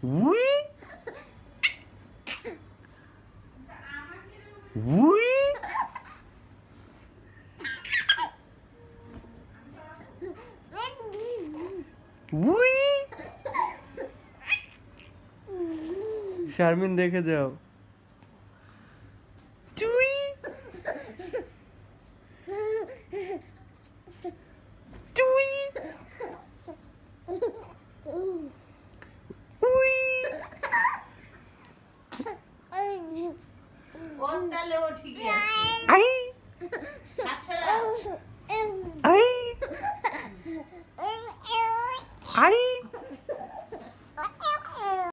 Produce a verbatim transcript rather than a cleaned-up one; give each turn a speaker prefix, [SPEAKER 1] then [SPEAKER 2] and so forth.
[SPEAKER 1] we we we Sharmin দেখে যাও টুই টুই we
[SPEAKER 2] ও তাহলে ও ঠিকই আছে
[SPEAKER 1] আই
[SPEAKER 2] আচ্ছা
[SPEAKER 1] আই আই